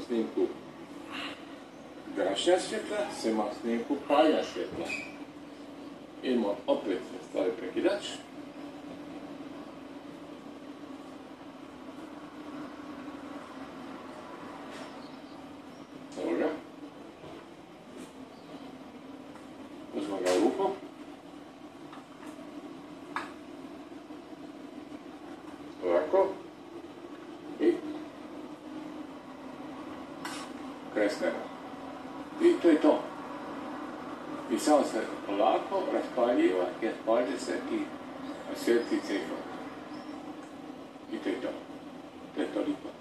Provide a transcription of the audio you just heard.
snimku gašenja svjetla, snima snimku paljenja svjetla. Idemo opet staviti prekidač. Evo ga. Uzmemo ga u ruku. Ovako. I kresnemo. I to je to. I samo se lako raspaljiva i raspalje se i svjetli cifra. I to je to. To je toliko.